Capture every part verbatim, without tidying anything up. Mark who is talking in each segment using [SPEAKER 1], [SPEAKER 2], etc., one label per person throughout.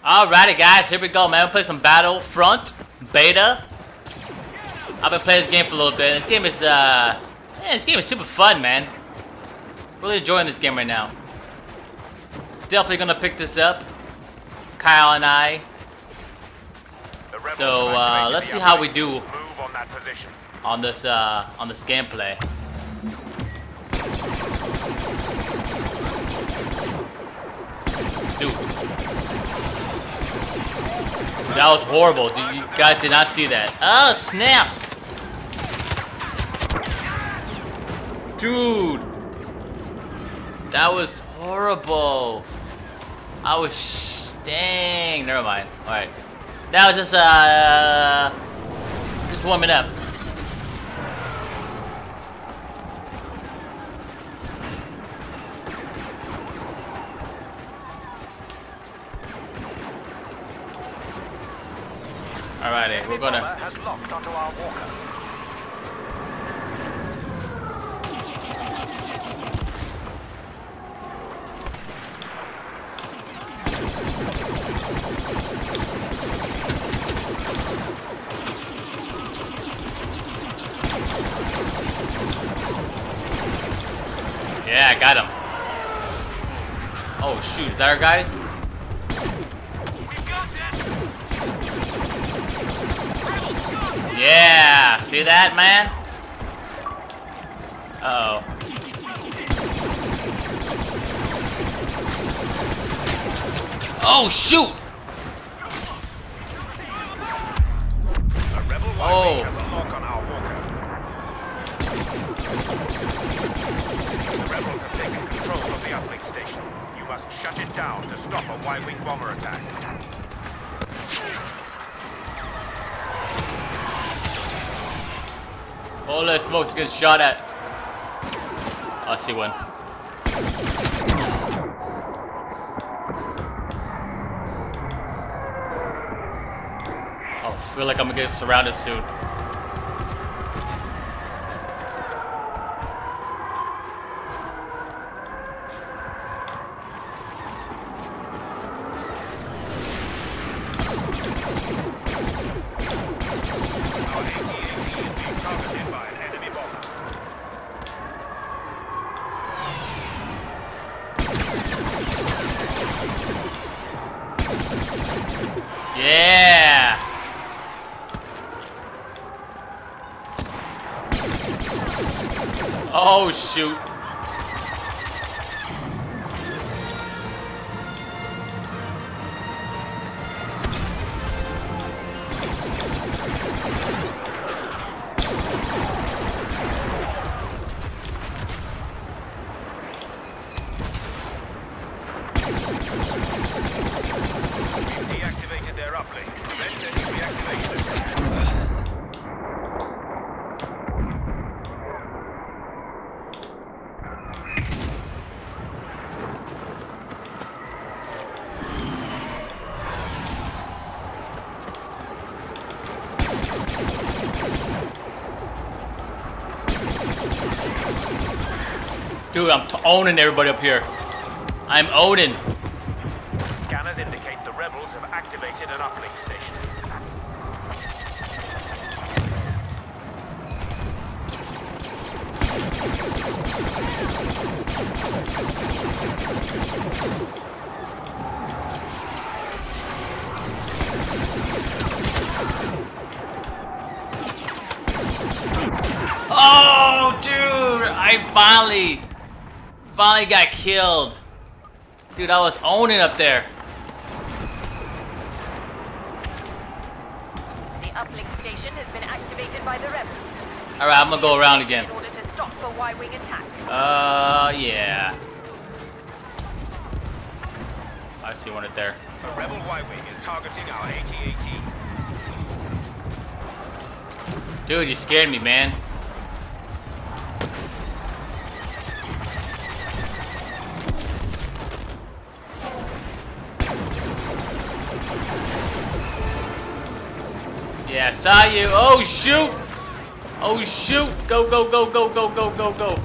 [SPEAKER 1] Alrighty guys, here we go, man. We'll play some Battlefront Beta. I've been playing this game for a little bit. This game is, uh, man, this game is super fun, man. Really enjoying this game right now. Definitely gonna pick this up, Kyle and I. So uh, let's see how we do on this uh, on this gameplay. Dude, that was horrible. Did you guys did not see that? Oh snaps, dude. That was horrible. I was sh dang. Never mind. All right. That was just uh, just warming up. Alrighty, we're gonna.
[SPEAKER 2] Has locked onto our walker.
[SPEAKER 1] Yeah, I got him. Oh shoot, is that our guys? Yeah, see that, man? Uh oh. Oh shoot!
[SPEAKER 2] A rebel
[SPEAKER 1] oh.
[SPEAKER 2] has a lock on our walker. The rebels have taken control of the uplink station. You must shut it down to stop a Y-wing bomber attack.
[SPEAKER 1] Holy smokes, good shot at. Oh, I see one. Oh, I feel like I'm gonna get surrounded soon. Yeah! Oh shoot.
[SPEAKER 2] Deactivated their uplink. Then they reactivated it.
[SPEAKER 1] Dude, I'm t owning everybody up here. I'm owning.
[SPEAKER 2] Scanners indicate the rebels have activated an uplink station.
[SPEAKER 1] Oh, dude! I finally, finally got killed. Dude, I was owning up there.
[SPEAKER 3] The uplink station has been activated by the rebels.
[SPEAKER 1] Alright, I'm gonna go around again.
[SPEAKER 3] In order to stop the Y-wing attack.
[SPEAKER 1] Uh, yeah. I see one right there.
[SPEAKER 2] A rebel Y-wing is targeting our A T A T.
[SPEAKER 1] Dude, you scared me, man. Yeah, I saw you. Oh, shoot. Oh, shoot. Go, go, go, go, go, go, go, go.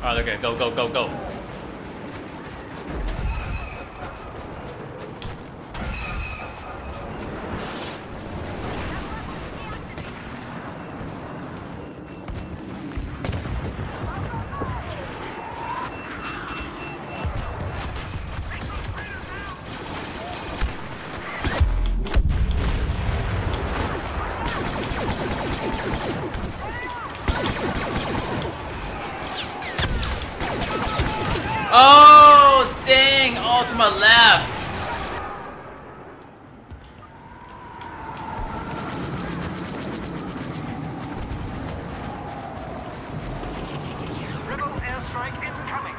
[SPEAKER 1] Alright, okay, go, go, go, go. Oh, dang! All to my left!
[SPEAKER 2] Rebel airstrike incoming.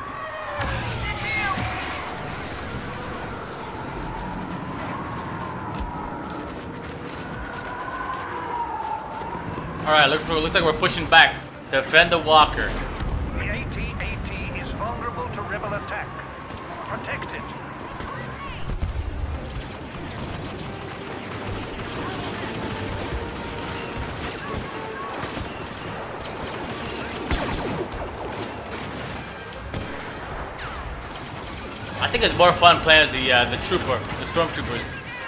[SPEAKER 1] Alright, look, looks like we're pushing back. Defend the walker.
[SPEAKER 2] The AT AT is vulnerable to rebel attack. Protect it.
[SPEAKER 1] I think it's more fun playing as the uh, the trooper, the stormtroopers.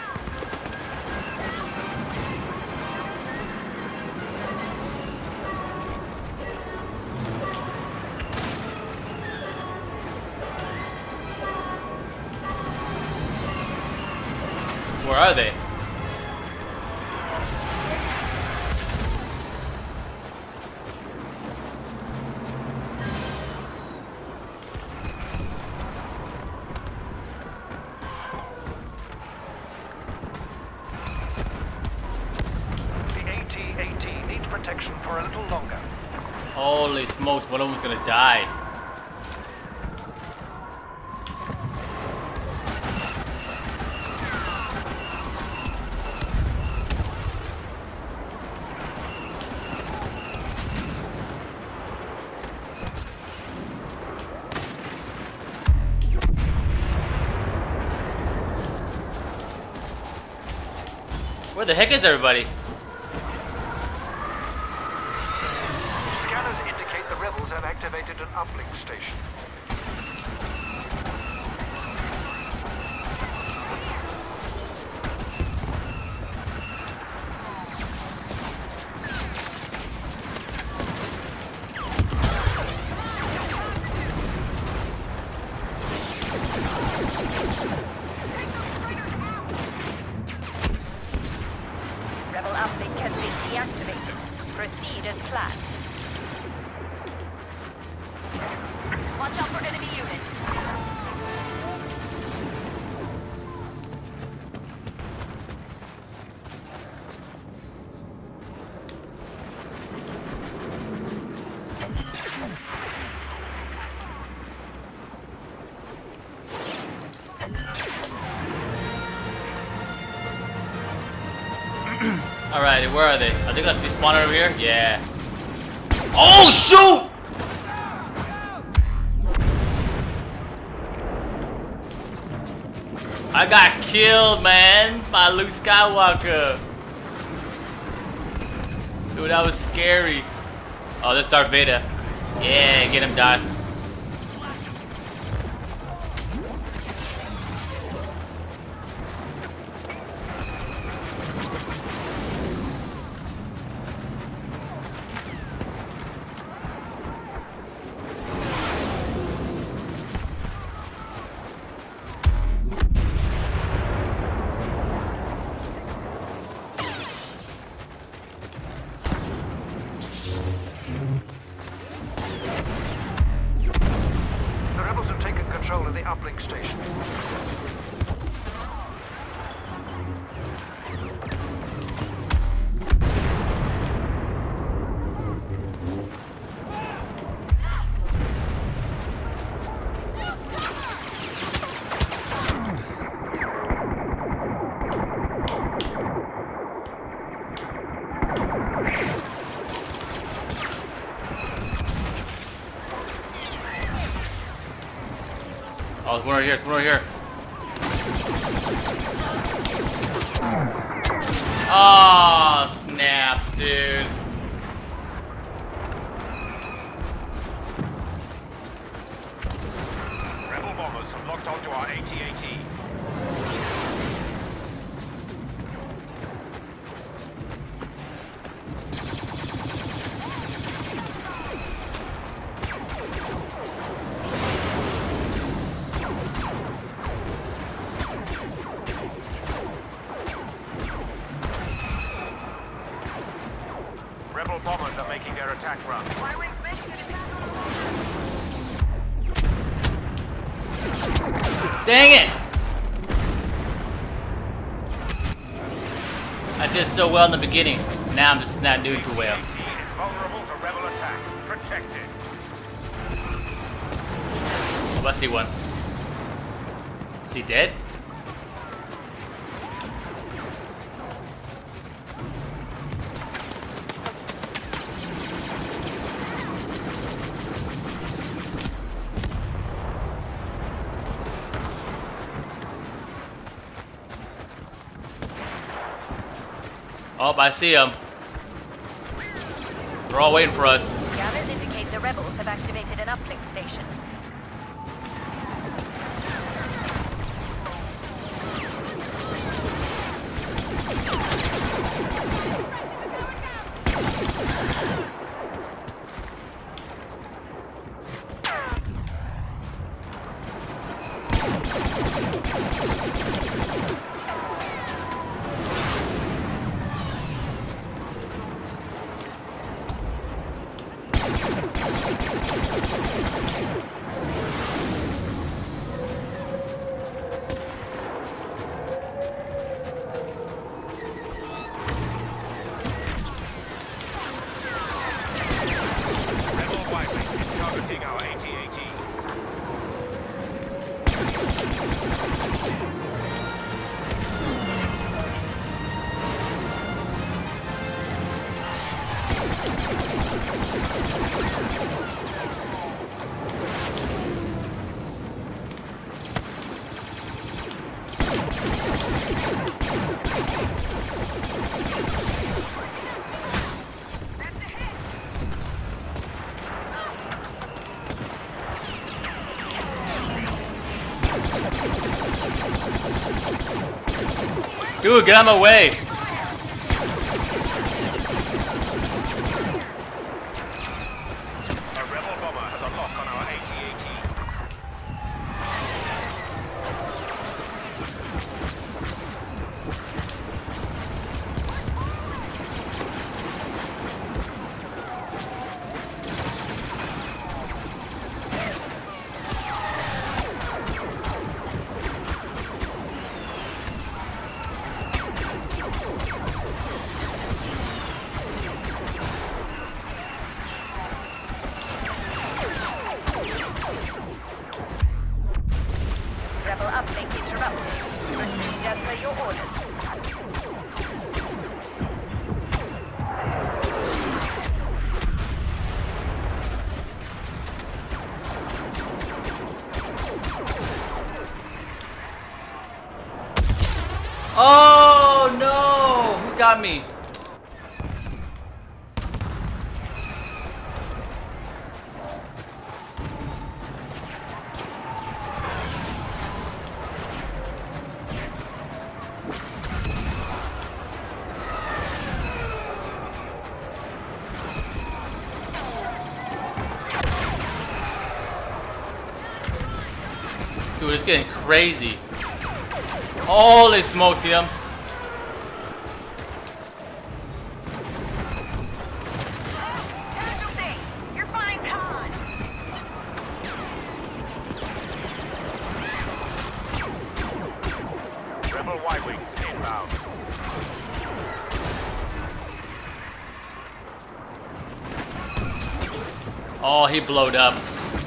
[SPEAKER 1] Where are they?
[SPEAKER 2] The AT AT needs protection for a little longer.
[SPEAKER 1] Holy smokes, one of them's gonna die. Where the heck is everybody?
[SPEAKER 2] Scanners indicate the rebels have activated an uplink station.
[SPEAKER 3] Rebel uplink has been deactivated. Proceed as planned. Watch out for enemy units.
[SPEAKER 1] Alright, where are they? Are they gonna spawn over here? Yeah. Oh shoot! I got killed, man, by Luke Skywalker. Dude, that was scary. Oh, that's Darth Vader. Yeah, get him, Darth.
[SPEAKER 2] The rebels have taken control of the uplink station.
[SPEAKER 1] Oh, it's one right here, it's one right here. Oh, snaps, dude.
[SPEAKER 2] bombers are making their attack run.
[SPEAKER 3] Y-Wing's making an attack on
[SPEAKER 1] Dang it! I did so well in the beginning. Now I'm just not doing too well.
[SPEAKER 2] A T is vulnerable to rebel attack. Protect it.
[SPEAKER 1] Oh, I see one. Is he dead? Oh, I see him. They're all waiting for us.
[SPEAKER 3] Scanners indicate the rebels have activated an uplink station.
[SPEAKER 2] Rebel Y-Wing is targeting our A T A T.
[SPEAKER 1] Dude, get out of my way!
[SPEAKER 2] A rebel bomber has a lock on our A T A T.
[SPEAKER 3] Rebel uplink interrupted. Proceed as per your orders.
[SPEAKER 1] Oh no! Who got me? Dude, it's getting crazy. Holy smokes, him.
[SPEAKER 3] Casualty! You're fine, Khan!
[SPEAKER 2] Rebel Y-Wings inbound.
[SPEAKER 1] Oh, he blowed up.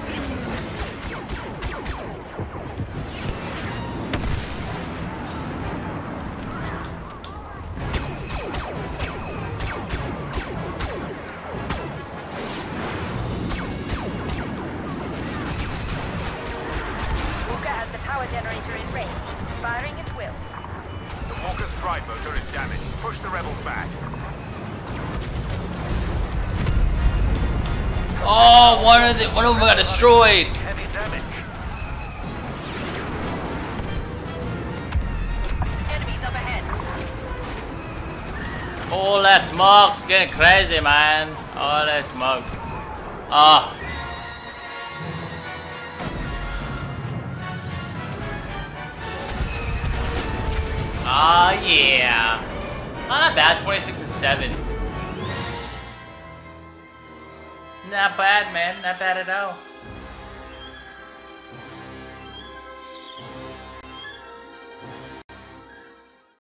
[SPEAKER 3] Walker has the power generator in range. Firing at will.
[SPEAKER 2] The Walker's drive motor is damaged. Push the rebels back.
[SPEAKER 1] Oh, one of the one of them got destroyed.
[SPEAKER 2] Heavy damage.
[SPEAKER 3] Enemies up ahead.
[SPEAKER 1] All that smoke's getting crazy, man. All that smoke's. Ah. Ah, yeah. Not that bad. twenty-six and seven. Not bad, man. Not bad at all.